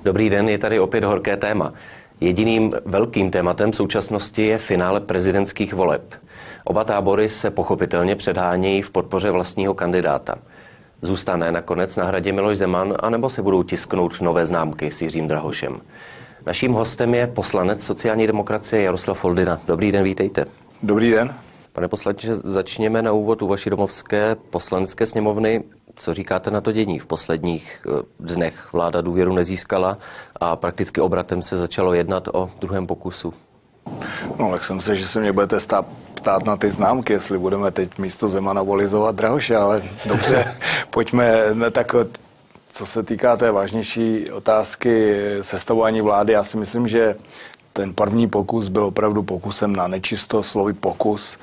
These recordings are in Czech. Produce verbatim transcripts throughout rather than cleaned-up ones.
Dobrý den, je tady opět horké téma. Jediným velkým tématem současnosti je finále prezidentských voleb. Oba tábory se pochopitelně předhánějí v podpoře vlastního kandidáta. Zůstane nakonec na hradě Miloš Zeman, anebo se budou tisknout nové známky s Jiřím Drahošem? Naším hostem je poslanec sociální demokracie Jaroslav Foldyna. Dobrý den, vítejte. Dobrý den. Pane poslanče, začněme na úvod u vaší domovské poslanecké sněmovny. Co říkáte na to dění? V posledních dnech vláda důvěru nezískala a prakticky obratem se začalo jednat o druhém pokusu. No, tak jsem se, že se mě budete stát, ptát na ty známky, jestli budeme teď místo Zemana volizovat Drahoše, ale dobře, pojďme tak. Co se týká té vážnější otázky sestavování vlády, já si myslím, že ten první pokus byl opravdu pokusem na nečisto, slovy pokus,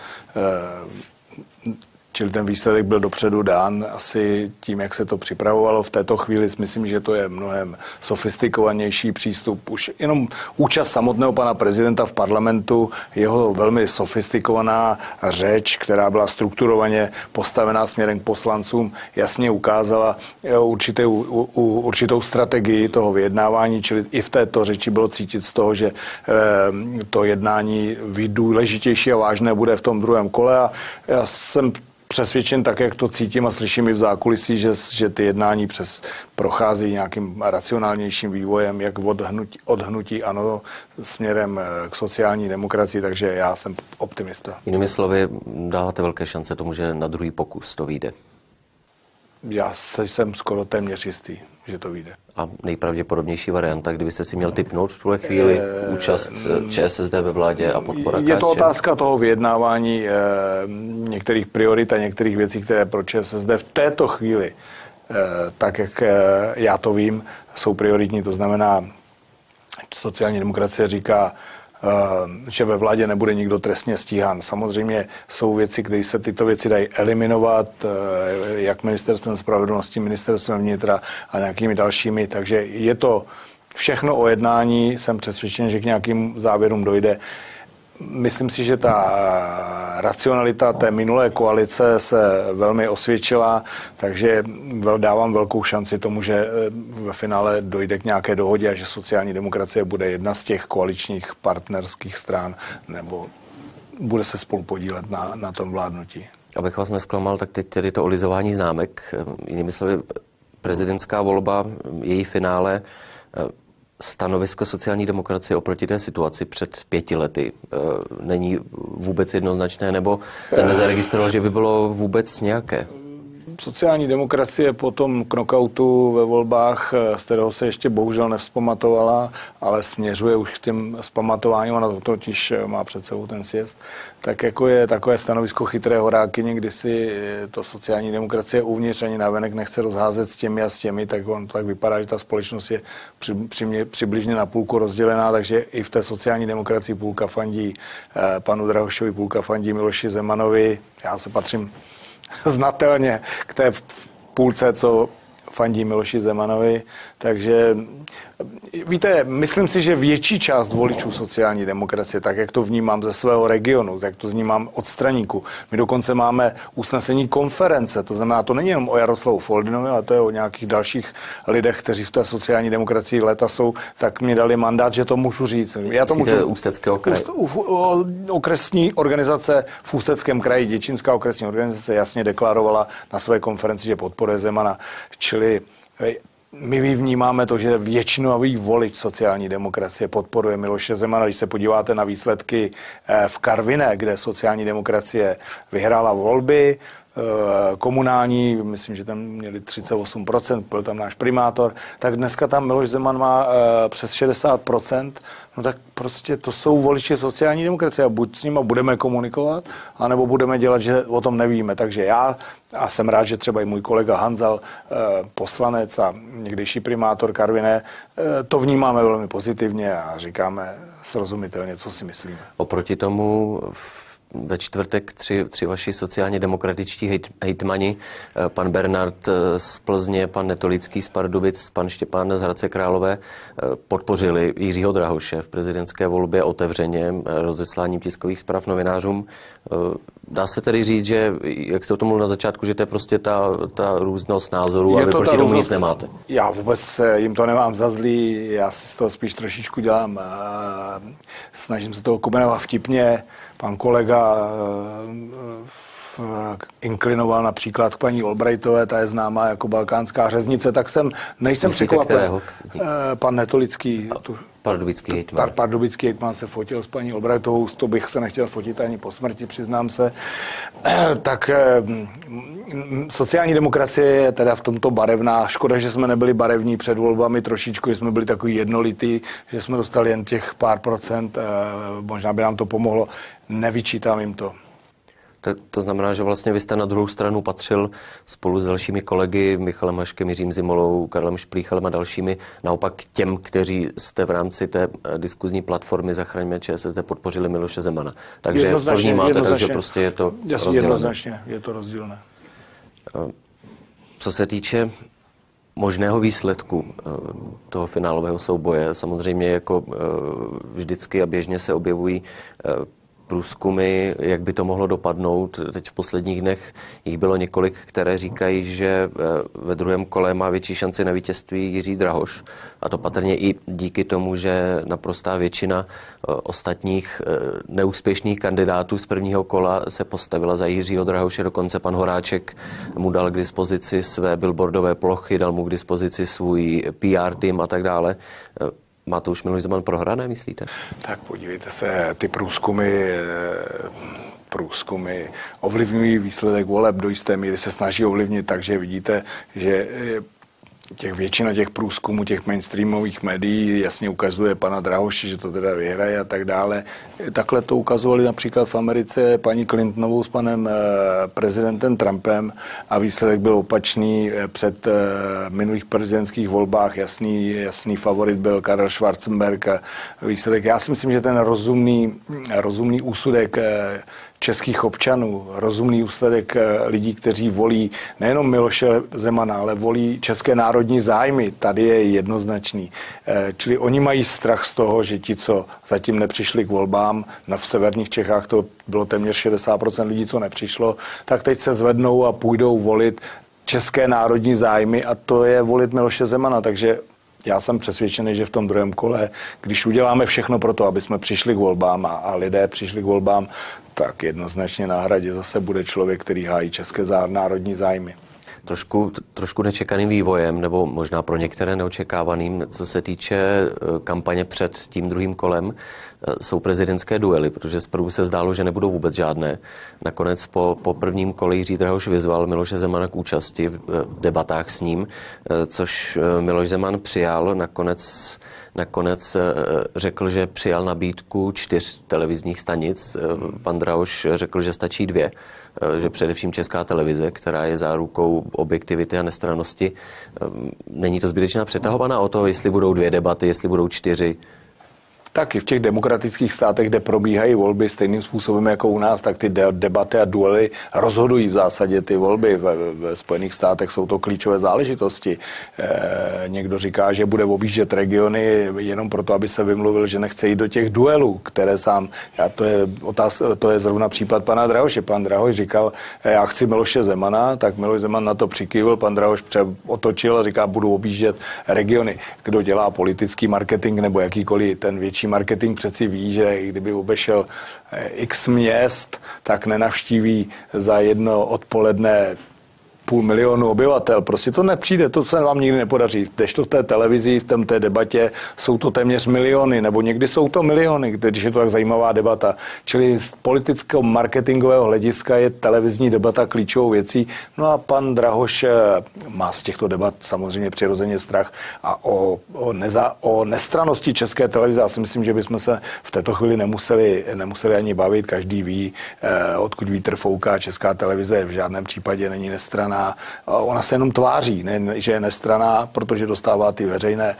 čili ten výsledek byl dopředu dán asi tím, jak se to připravovalo. V této chvíli si myslím, že to je mnohem sofistikovanější přístup. Už jenom účast samotného pana prezidenta v parlamentu, jeho velmi sofistikovaná řeč, která byla strukturovaně postavená směrem k poslancům, jasně ukázala určitou, určitou strategii toho vyjednávání, čili i v této řeči bylo cítit z toho, že to jednání důležitější a vážné bude v tom druhém kole. A já jsem přesvědčen tak, jak to cítím a slyším i v zákulisí, že, že ty jednání přes prochází nějakým racionálnějším vývojem, jak od hnutí, od hnutí ANO směrem k sociální demokracii, takže já jsem optimista. Jinými slovy, dáváte velké šance tomu, že na druhý pokus to vyjde? Já jsem skoro téměř jistý, že to vyjde. A nejpravděpodobnější varianta, kdybyste si měl tipnout v tuhle chvíli účast ČSSD ve vládě a podpora K S Č M? Je to otázka toho vyjednávání některých priorit a některých věcí, které pro ČSSD v této chvíli, tak jak já to vím, jsou prioritní. To znamená, sociální demokracie říká, že ve vládě nebude nikdo trestně stíhán. Samozřejmě jsou věci, kde se tyto věci dají eliminovat, jak ministerstvem spravedlnosti, ministerstvem vnitra a nějakými dalšími. Takže je to všechno o jednání. Jsem přesvědčen, že k nějakým závěrům dojde. Myslím si, že ta racionalita té minulé koalice se velmi osvědčila, takže dávám velkou šanci tomu, že ve finále dojde k nějaké dohodě a že sociální demokracie bude jedna z těch koaličních partnerských stran nebo bude se spolu podílet na, na tom vládnutí. Abych vás nesklamal, tak teď tedy to olizování známek. Jinými slovy, prezidentská volba, její finále, stanovisko sociální demokracie oproti té situaci před pěti lety e, není vůbec jednoznačné, nebo se nezaregistroval, že by bylo vůbec nějaké? Sociální demokracie po tom knockoutu ve volbách, z kterého se ještě bohužel nevzpamatovala, ale směřuje už k těm vzpamatováním, ona to totiž má před sebou ten sjezd, tak jako je takové stanovisko chytré horákyně, kdy si to sociální demokracie uvnitř ani navenek nechce rozházet s těmi a s těmi, tak on tak vypadá, že ta společnost je při, při, přibližně na půlku rozdělená, takže i v té sociální demokracii půlka fandí eh, panu Drahošovi, půlka fandí Miloši Zemanovi. Já se patřím znatelně k té půlce, co fandí Miloši Zemanovi. Takže víte, myslím si, že větší část voličů sociální demokracie, tak jak to vnímám ze svého regionu, jak to vnímám od straníku. My dokonce máme usnesení konference, to znamená, to není jenom o Jaroslavu Foldynovi, ale to je o nějakých dalších lidech, kteří v té sociální demokracii léta jsou, tak mi dali mandát, že to můžu říct. Já to můžu. Ústeckého kraje. Okresní organizace v Ústeckém kraji, Děčínská okresní organizace jasně deklarovala na své konferenci, že podporuje Zemana, čili my vnímáme to, že většinový volič sociální demokracie podporuje Miloše Zemana. Když se podíváte na výsledky v Karviné, kde sociální demokracie vyhrála volby, komunální, myslím, že tam měli třicet osm procent, byl tam náš primátor, tak dneska tam Miloš Zeman má přes šedesát procent, no tak prostě to jsou voliči sociální demokracie a buď s nimi budeme komunikovat, anebo budeme dělat, že o tom nevíme. Takže já a jsem rád, že třeba i můj kolega Hanzal, poslanec a někdejší primátor Karviné, to vnímáme velmi pozitivně a říkáme srozumitelně, co si myslíme. Oproti tomu ve čtvrtek tři, tři vaši sociálně demokratičtí hejt, hejtmani, pan Bernard z Plzně, pan Netolický z Pardubic, pan Štěpán z Hradce Králové, podpořili Jiřího Drahoše v prezidentské volbě otevřeně rozesláním tiskových zpráv novinářům. Dá se tedy říct, že, jak jste o tom mluvil na začátku, že to je prostě ta, ta různost názorů a vy proti tomu nic nemáte? Já vůbec jim to nemám za zlý, já si z toho spíš trošičku dělám, snažím se toho kombinovat vtipně. Pan kolega inklinoval například k paní Albrightové, ta je známá jako balkánská řeznice, tak jsem, nejsem překvapen. Pan Netolický, tu, Pardubický hejtman. Pardubický hejtman se fotil s paní Albrightовou, to bych se nechtěl fotit ani po smrti, přiznám se. Tak sociální demokracie je teda v tomto barevná. Škoda, že jsme nebyli barevní před volbami trošičku, že jsme byli takový jednolitý, že jsme dostali jen těch pár procent, možná by nám to pomohlo, nevyčítám jim to. To, to znamená, že vlastně vy jste na druhou stranu patřil spolu s dalšími kolegy, Michalem Haškem, Jiřím Zimolou, Karlem Šplíchalem a dalšími, naopak těm, kteří jste v rámci té diskuzní platformy Zachraňme ČSSD podpořili Miloše Zemana. Takže to vnímáte, takže prostě je to rozdílné. Jednoznačně, je to rozdílné. Co se týče možného výsledku toho finálového souboje, samozřejmě jako vždycky a běžně se objevují průzkumy, jak by to mohlo dopadnout. Teď v posledních dnech jich bylo několik, které říkají, že ve druhém kole má větší šanci na vítězství Jiří Drahoš. A to patrně i díky tomu, že naprostá většina ostatních neúspěšných kandidátů z prvního kola se postavila za Jiřího Drahoše. Dokonce pan Horáček mu dal k dispozici své billboardové plochy, dal mu k dispozici svůj P R tým a tak dále. Má to už Miloš Zeman prohrané, myslíte? Tak podívejte se, ty průzkumy, průzkumy ovlivňují výsledek voleb, do jisté míry se snaží ovlivnit, takže vidíte, že těch většina těch průzkumů, těch mainstreamových médií jasně ukazuje pana Drahoše, že to teda vyhraje a tak dále. Takhle to ukazovali například v Americe paní Clintonovou s panem prezidentem Trumpem a výsledek byl opačný. Před minulých prezidentských volbách jasný, jasný favorit byl Karel Schwarzenberg. Výsledek, já si myslím, že ten rozumný, rozumný úsudek českých občanů, rozumný úsledek lidí, kteří volí nejenom Miloše Zemana, ale volí české národní zájmy, tady je jednoznačný. Čili oni mají strach z toho, že ti, co zatím nepřišli k volbám, na v severních Čechách to bylo téměř šedesát procent lidí, co nepřišlo, tak teď se zvednou a půjdou volit české národní zájmy a to je volit Miloše Zemana, takže já jsem přesvědčený, že v tom druhém kole, když uděláme všechno pro to, aby jsme přišli k volbám a, a lidé přišli k volbám, tak jednoznačně na hradě zase bude člověk, který hájí české národní zájmy. Trošku, trošku nečekaným vývojem, nebo možná pro některé neočekávaným, co se týče kampaně před tím druhým kolem, jsou prezidentské duely, protože zprvu se zdálo, že nebudou vůbec žádné. Nakonec po, po prvním kole Jiří Drahoš vyzval Miloše Zemana k účasti v debatách s ním, což Miloš Zeman přijal. Nakonec, nakonec řekl, že přijal nabídku čtyř televizních stanic. Pan Drahoš řekl, že stačí dvě, že především Česká televize, která je zárukou objektivity a nestrannosti. Není to zbytečná přetahovaná o to, jestli budou dvě debaty, jestli budou čtyři? Tak i v těch demokratických státech, kde probíhají volby stejným způsobem jako u nás, tak ty debaty a duely rozhodují v zásadě ty volby. Ve, ve Spojených státech jsou to klíčové záležitosti. E, někdo říká, že bude objíždět regiony jenom proto, aby se vymluvil, že nechce jít do těch duelů, které sám, já, to, je otáz, to je zrovna případ pana Drahoše. Pan Drahoš říkal, já chci Miloše Zemana, tak Miloš Zeman na to přikývil, pan Drahoš otočil a říká, budu objíždět regiony. Kdo dělá politický marketing nebo jakýkoliv ten větší marketing přeci ví, že i kdyby obešel x měst, tak nenavštíví za jedno odpoledne půl milionu obyvatel. Prostě to nepřijde, to se vám nikdy nepodaří. Kdežto v té televizi, v tom té debatě jsou to téměř miliony, nebo někdy jsou to miliony, když je to tak zajímavá debata. Čili z politického marketingového hlediska je televizní debata klíčovou věcí. No a pan Drahoš má z těchto debat samozřejmě přirozeně strach a o, o, neza, o nestrannosti České televize. Já si myslím, že bychom se v této chvíli nemuseli, nemuseli ani bavit. Každý ví, eh, odkud vítr fouká. Česká televize v žádném případě není nestranná. nestraná. Ona se jenom tváří, ne, že je nestraná, protože dostává ty veřejné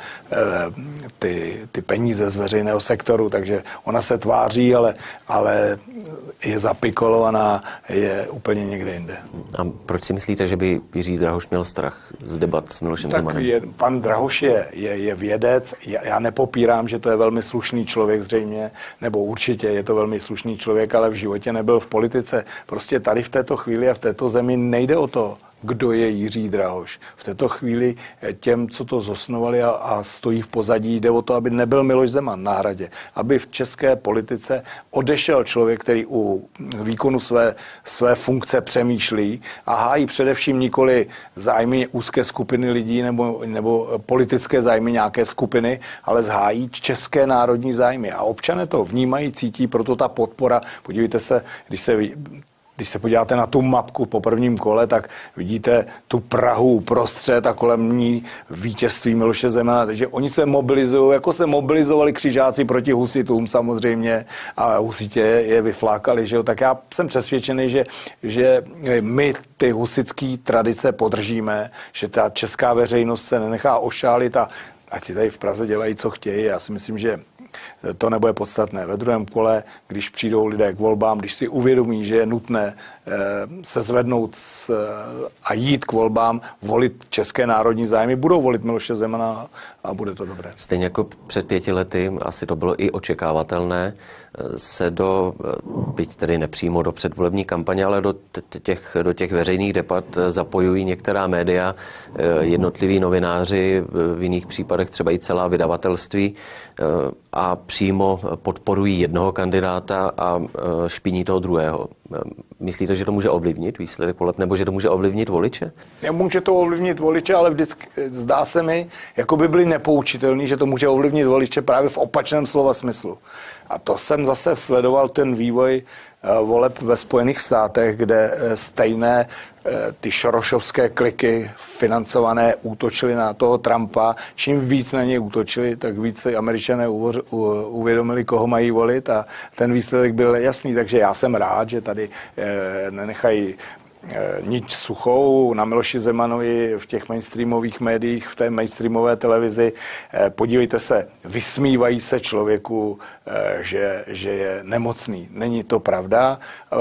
ty, ty peníze z veřejného sektoru, takže ona se tváří, ale, ale je zapikolovaná, je úplně někde jinde. A proč si myslíte, že by Jiří Drahoš měl strach z debat s Milošem tak Zemanem? Je, pan Drahoš je, je, je vědec, já, já nepopírám, že to je velmi slušný člověk zřejmě, nebo určitě je to velmi slušný člověk, ale v životě nebyl v politice. Prostě tady v této chvíli a v této zemi nejde o to, kdo je Jiří Drahoš. V této chvíli těm, co to zosnovali a, a stojí v pozadí, jde o to, aby nebyl Miloš Zeman na Hradě. Aby v české politice odešel člověk, který u výkonu své, své funkce přemýšlí a hájí především nikoli zájmy úzké skupiny lidí nebo, nebo politické zájmy nějaké skupiny, ale zhájí české národní zájmy. A občané to vnímají, cítí, proto ta podpora. Podívejte se, když se Když se podíváte na tu mapku po prvním kole, tak vidíte tu Prahu uprostřed a kolem ní vítězství Miloše Zemana. Takže oni se mobilizují, jako se mobilizovali křižáci proti husitům samozřejmě a husitě je vyflákali. Že jo? Tak já jsem přesvědčený, že, že my ty husitské tradice podržíme, že ta česká veřejnost se nenechá ošálit a ať si tady v Praze dělají, co chtějí. Já si myslím, že to nebude podstatné. Ve druhém kole, když přijdou lidé k volbám, když si uvědomí, že je nutné se zvednout a jít k volbám, volit české národní zájmy, budou volit Miloše Zemana a bude to dobré. Stejně jako před pěti lety, asi to bylo i očekávatelné, se do, byť tedy nepřímo do předvolební kampaně, ale do těch, do těch veřejných debat zapojují některá média, jednotliví novináři, v jiných případech třeba i celá vydavatelství a přímo podporují jednoho kandidáta a špiní toho druhého. Myslíte, že to může ovlivnit výsledek voleb, nebo že to může ovlivnit voliče? Může to ovlivnit voliče, ale vždycky zdá se mi, jako by byli nepoučitelní, že to může ovlivnit voliče právě v opačném slova smyslu. A to jsem zase sledoval ten vývoj voleb ve Spojených státech, kde stejné ty šorošovské kliky financované útočily na toho Trumpa. Čím víc na něj útočili, tak víc si Američané uvědomili, koho mají volit a ten výsledek byl jasný. Takže já jsem rád, že tady nenechají nič suchou na Miloši Zemanovi v těch mainstreamových médiích, v té mainstreamové televizi. Podívejte se, vysmívají se člověku, že, že je nemocný. Není to pravda.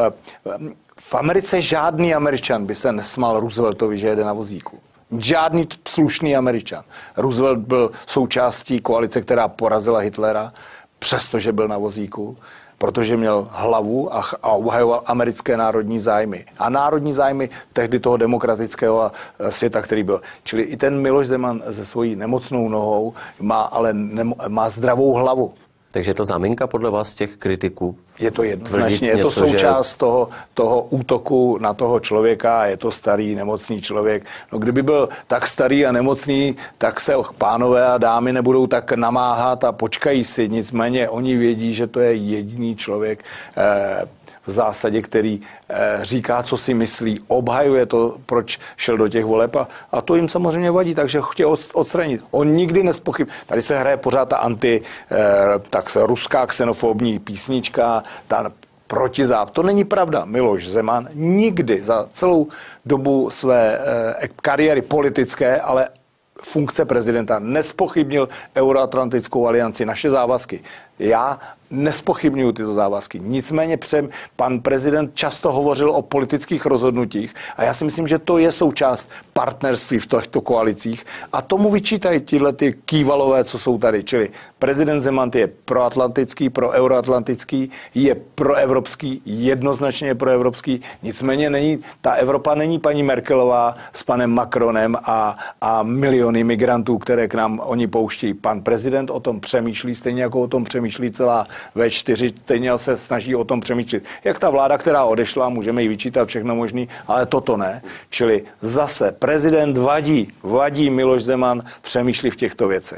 V Americe žádný Američan by se nesmál Rooseveltovi, že jede na vozíku. Žádný slušný Američan. Roosevelt byl součástí koalice, která porazila Hitlera, přestože byl na vozíku, protože měl hlavu a, a obhajoval americké národní zájmy. A národní zájmy tehdy toho demokratického světa, který byl. Čili i ten Miloš Zeman se svojí nemocnou nohou má ale nemo, má zdravou hlavu. Takže je to záminka podle vás těch kritiků? Je to jednoznačně, je to součást že... toho, toho útoku na toho člověka, je to starý, nemocný člověk. No kdyby byl tak starý a nemocný, tak se pánové a dámy nebudou tak namáhat a počkají si. Nicméně oni vědí, že to je jediný člověk eh, v zásadě, který eh, říká, co si myslí, obhajuje to, proč šel do těch voleb a, a to jim samozřejmě vadí, takže chtějí odstranit. On nikdy nespochybí. Tady se hraje pořád ta anti, eh, tak se ruská xenofobní písnička, ta protizáp. To není pravda. Miloš Zeman nikdy za celou dobu své eh, kariéry politické, ale funkce prezidenta nespochybnil Euroatlantickou alianci, naše závazky. Já nespochybnuju tyto závazky. Nicméně přem, pan prezident často hovořil o politických rozhodnutích a já si myslím, že to je součást partnerství v těchto koalicích a tomu vyčítají tyhle ty kývalové, co jsou tady. Čili prezident Zeman je proatlantický, proeuroatlantický, je proevropský, jednoznačně proevropský. Nicméně není, ta Evropa není paní Merkelová s panem Macronem a, a miliony migrantů, které k nám oni pouští. Pan prezident o tom přemýšlí, stejně jako o tom přemýšlí celá vé čtyři, stejně se snaží o tom přemýšlet. Jak ta vláda, která odešla, můžeme jí vyčítat všechno možný, ale toto ne. Čili zase prezident vadí, vadí Miloš Zeman, přemýšlí v těchto věcech.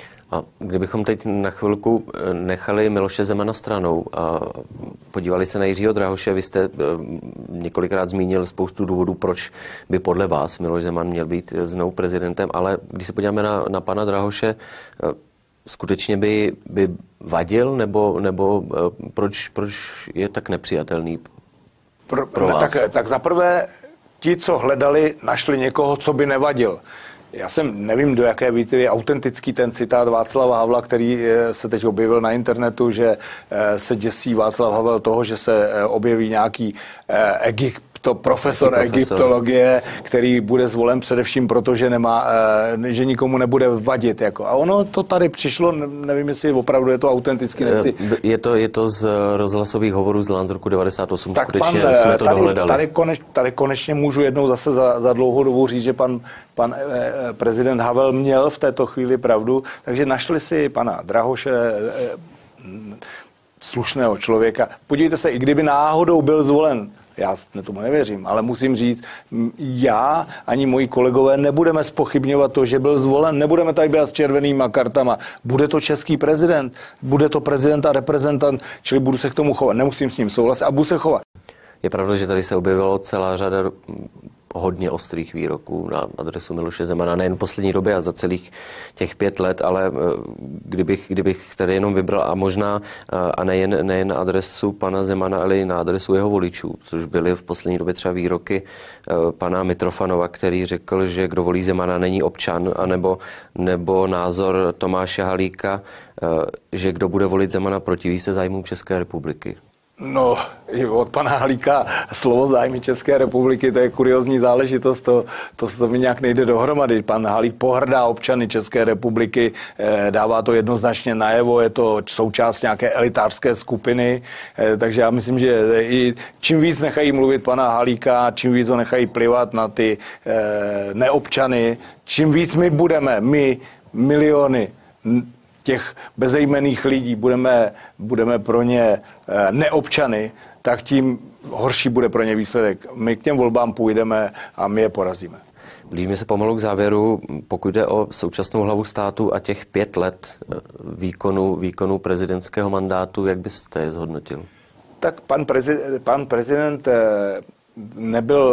A kdybychom teď na chvilku nechali Miloše Zemana stranou a podívali se na Jiřího Drahoše, vy jste několikrát zmínil spoustu důvodů, proč by podle vás Miloš Zeman měl být znovu prezidentem, ale když se podíváme na, na pana Drahoše, skutečně by, by vadil, nebo, nebo proč, proč je tak nepřijatelný pro, pro vás? Tak, tak zaprvé ti, co hledali, našli někoho, co by nevadil. Já jsem nevím, do jaké víry je autentický ten citát Václava Havla, který se teď objevil na internetu, že se děsí Václav Havel toho, že se objeví nějaký Egypt, to profesor, profesor egyptologie, který bude zvolen především proto, že nemá, že nikomu nebude vadit. Jako. A ono to tady přišlo, nevím, jestli opravdu je to autenticky. Nechci. Je to, je to z rozhlasových hovorů z Lán z roku devadesát osm, tak skutečně pan, jsme to tady, dohledali. Tady, koneč, tady konečně můžu jednou zase za, za dlouhou dobu říct, že pan, pan eh, prezident Havel měl v této chvíli pravdu, takže našli si pana Drahoše, eh, slušného člověka. Podívejte se, i kdyby náhodou byl zvolen, já tomu nevěřím, ale musím říct, já ani moji kolegové nebudeme zpochybňovat to, že byl zvolen, nebudeme tady být s červenýma kartama. Bude to český prezident, bude to prezident a reprezentant, čili budu se k tomu chovat. Nemusím s ním souhlasit a budu se chovat. Je pravda, že tady se objevilo celá řada hodně ostrých výroků na adresu Miloše Zemana, nejen v poslední době a za celých těch pět let, ale kdybych, kdybych tady jenom vybral a možná a nejen, nejen na adresu pana Zemana, ale i na adresu jeho voličů, což byly v poslední době třeba výroky pana Mitrofanova, který řekl, že kdo volí Zemana není občan, anebo, nebo názor Tomáše Halíka, že kdo bude volit Zemana protiví se zájmům České republiky. No, od pana Halíka slovo zájmy České republiky, to je kuriózní záležitost, to, to, to mi nějak nejde dohromady. Pan Halík pohrdá občany České republiky, eh, dává to jednoznačně najevo, je to součást nějaké elitářské skupiny, eh, takže já myslím, že i čím víc nechají mluvit pana Halíka, čím víc ho nechají plivat na ty eh, neobčany, čím víc my budeme, my, miliony těch bezejmenných lidí, budeme, budeme pro ně neobčany, tak tím horší bude pro ně výsledek. My k těm volbám půjdeme a my je porazíme. Blížíme se pomalu k závěru. Pokud jde o současnou hlavu státu a těch pět let výkonu, výkonu prezidentského mandátu, jak byste je zhodnotil? Tak pan prezident, pan prezident nebyl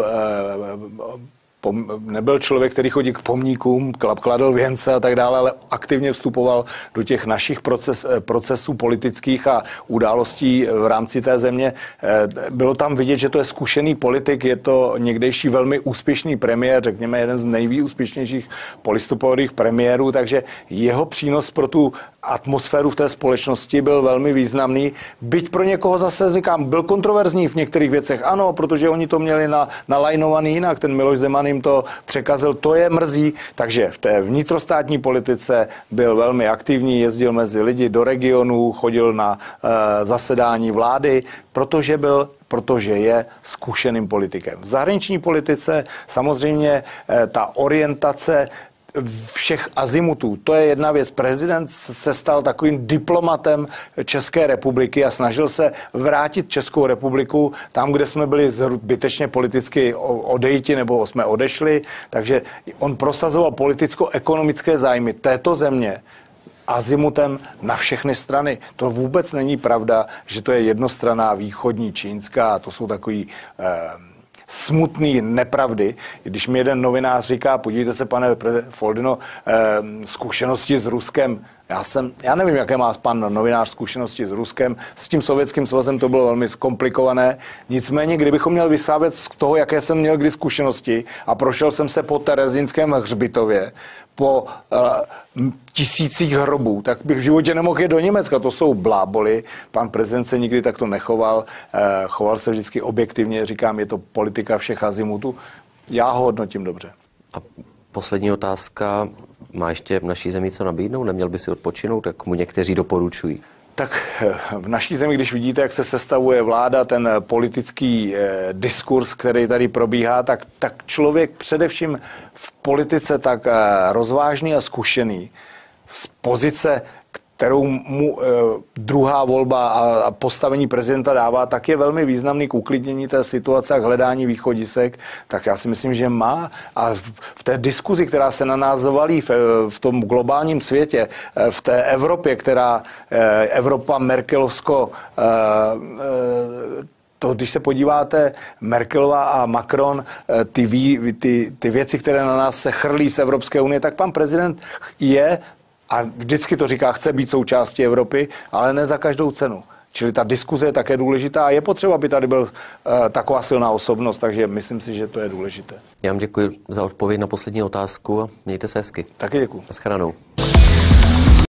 nebyl člověk, který chodí k pomníkům, kladl věnce a tak dále, ale aktivně vstupoval do těch našich proces, procesů politických a událostí v rámci té země. Bylo tam vidět, že to je zkušený politik, je to někdejší velmi úspěšný premiér, řekněme jeden z nejúspěšnějších polistopadových premiérů, takže jeho přínos pro tu atmosféru v té společnosti byl velmi významný. Byť pro někoho zase, říkám, byl kontroverzní v některých věcech. Ano, protože oni to měli na, nalajnovaný jinak. Ten Miloš Zeman jim to překazil, to je mrzí. Takže v té vnitrostátní politice byl velmi aktivní, jezdil mezi lidi do regionů, chodil na e, zasedání vlády, protože byl protože je zkušeným politikem. V zahraniční politice samozřejmě e, ta orientace všech azimutů. To je jedna věc. Prezident se stal takovým diplomatem České republiky a snažil se vrátit Českou republiku tam, kde jsme byli zbytečně politicky odejti nebo jsme odešli. Takže on prosazoval politicko-ekonomické zájmy této země azimutem na všechny strany. To vůbec není pravda, že to je jednostranná východní čínská a to jsou takový eh, smutný nepravdy. Když mi jeden novinář říká, podívejte se, pane Foldino, eh, zkušenosti s Ruskem. Já jsem, já nevím, jaké má pan novinář zkušenosti s Ruskem. S tím Sovětským svazem to bylo velmi zkomplikované. Nicméně, kdybychom měli vyslávět z toho, jaké jsem měl kdy zkušenosti a prošel jsem se po Terezínském hřbitově, po uh, tisících hrobů, tak bych v životě nemohl jít do Německa. To jsou bláboli. Pan prezident se nikdy takto nechoval. Uh, choval se vždycky objektivně. Říkám, je to politika všech azimutů. Já ho hodnotím dobře. A poslední otázka. Má ještě v naší zemi co nabídnout? Neměl by si odpočinout, tak mu někteří doporučují. Tak v naší zemi, když vidíte, jak se sestavuje vláda, ten politický eh, diskurs, který tady probíhá, tak, tak člověk především v politice tak eh, rozvážný a zkušený z pozice, kterou mu e, druhá volba a, a postavení prezidenta dává, tak je velmi významný k uklidnění té situace a hledání východisek, tak já si myslím, že má. A v, v té diskuzi, která se na nás valí v, v tom globálním světě, v té Evropě, která e, Evropa Merkelovsko e, e, to, když se podíváte, Merkelová a Macron, ty, ví, ty, ty věci, které na nás se chrlí z Evropské unie, tak pan prezident je a vždycky to říká, chce být součástí Evropy, ale ne za každou cenu. Čili ta diskuze je také důležitá a je potřeba, aby tady byl uh, taková silná osobnost, takže myslím si, že to je důležité. Já vám děkuji za odpověď na poslední otázku a mějte se hezky. Taky děkuji. Naschledanou.